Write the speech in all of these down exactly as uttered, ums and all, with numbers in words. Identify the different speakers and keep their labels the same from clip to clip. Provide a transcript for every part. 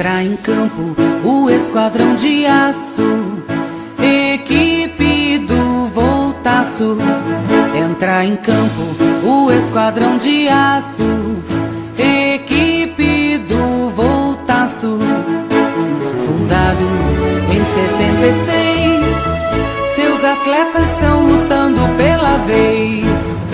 Speaker 1: Entrar em campo o esquadrão de aço, equipe do Voltaço. Entrar em campo o esquadrão de aço, equipe do Voltaço. Fundado em setenta e seis, seus atletas estão lutando pela vez.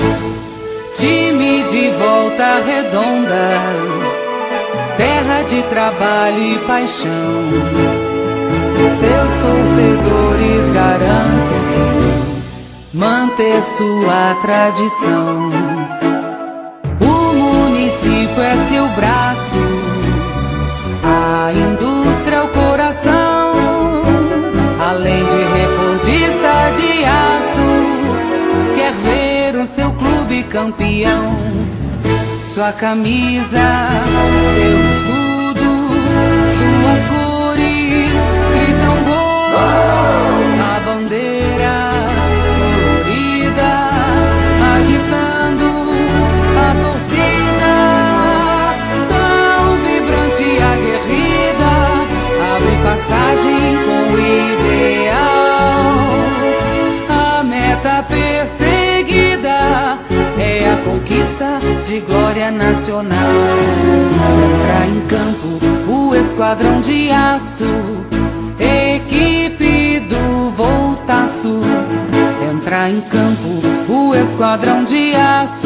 Speaker 1: Time de Volta Redonda, terra de trabalho e paixão. Seus torcedores garantem manter sua tradição. O município é seu braço, a indústria é o coração. Além de recordista de aço, quer ver o seu clube campeão. Sua camisa, seu escudo, suas cores gritam gol. A bandeira colorida agitando a torcida, tão vibrante e aguerrida, abre passagem com o ideal. A meta perseguida é a conquista de glória nacional. Entrar em campo o esquadrão de aço, equipe do Voltaço. Entrar em campo o esquadrão de aço,